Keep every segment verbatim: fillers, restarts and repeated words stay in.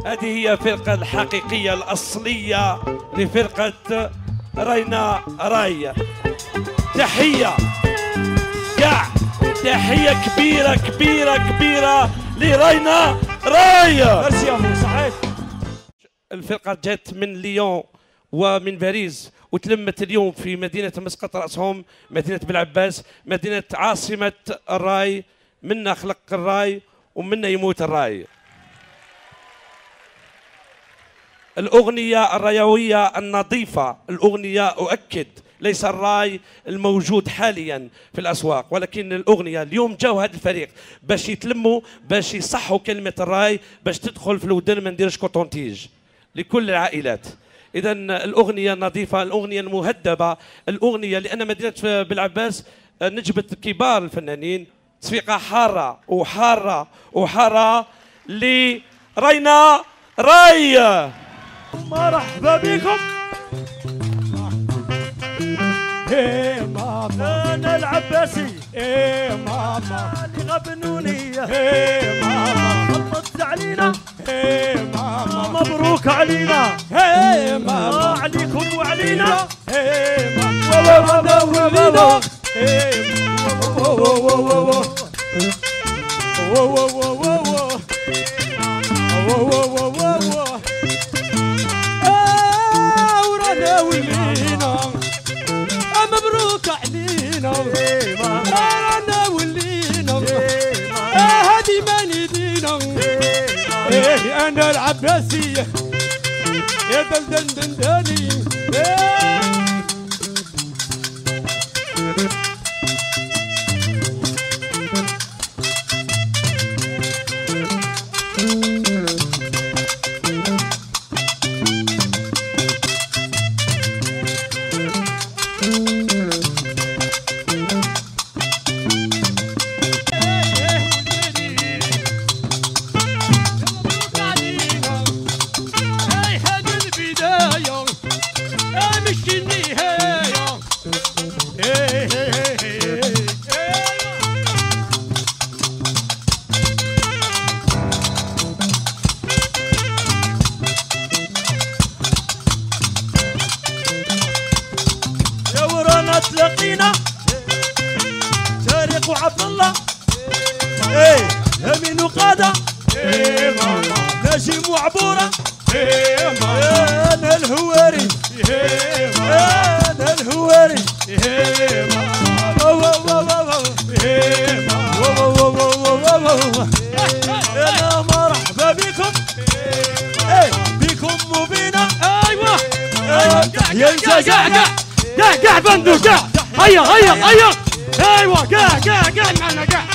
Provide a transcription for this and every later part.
هذه هي الفرقة الحقيقية الأصلية لفرقة رينا راي. تحية كاع، تحية كبيرة كبيرة كبيرة لرينا راي. ميرسي يا مو صحيح. الفرقة جات من ليون ومن باريس وتلمت اليوم في مدينة مسقط رأسهم، مدينة بلعباس، مدينة عاصمة الراي. منا خلق الراي ومنا يموت الراي. الأغنية الرايوية النظيفة، الأغنية أؤكد ليس الراي الموجود حاليا في الأسواق، ولكن الأغنية اليوم جاو هذا الفريق باش يتلموا، باش يصحوا كلمة الراي، باش تدخل في الودن ما نديرش كوطونتيج لكل العائلات. إذا الأغنية النظيفة، الأغنية المهذبة، الأغنية لأن مدينة بلعباس نجبت كبار الفنانين. تصفيقة حارة وحارة وحارة لرينا راي. مرحبا بكم. ايه ماما انا العباسي، ايه ماما اللي غبنونية، ايه ماما خلصت علينا، ايه ماما مبروك علينا، ايه ماما عليكم وعلينا، ايه ماما ولينا، ايه ماما ورانا ولينا مبروك علينا، رانا ولينا هادي ما ندينا. ايه انا العباسية يا دندن دنداني. تلاقينا تاريخ وعبد الله، ايه امين وقاده، ايه ماما نجم وعبوره، ايه ماما انا الهواري، ايه ماما انا الهواري، ايه ماما ايه ماما انا مرحبا بكم، ايه بكم وبينا. ايوه يا انت قاع قاع قاع قاع بندو قاع، هيا هيا هيا ايوه قاع قاع قاع معنا قاع.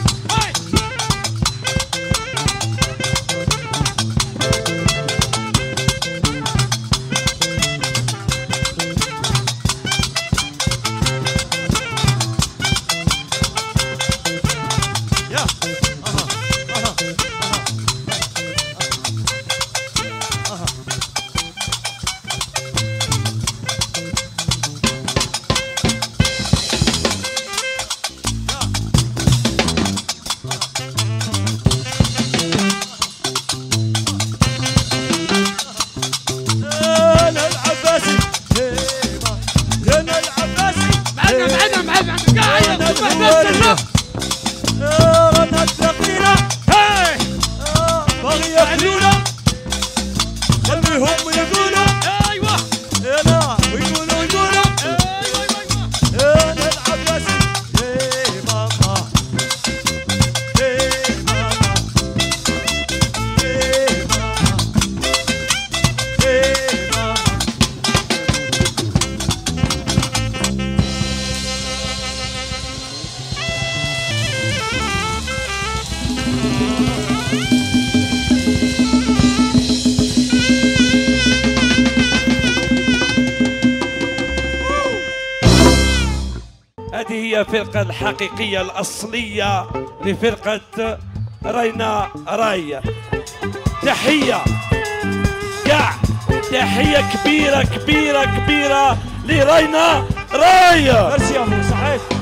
رانا تلاقينا هاي باغي ياكلونا، خليهم يقولوا ايوه انا ويقولوا يقولوا ايوه ايوه انا العباسي، ايه ماما ايه ماما ايه ماما ايه ماما. هذه هي الفرقة الحقيقية الأصلية لفرقة رينا راي. تحية كاع، تحية كبيرة كبيرة كبيرة لرينا راي. ميرسي يا مو صحيح.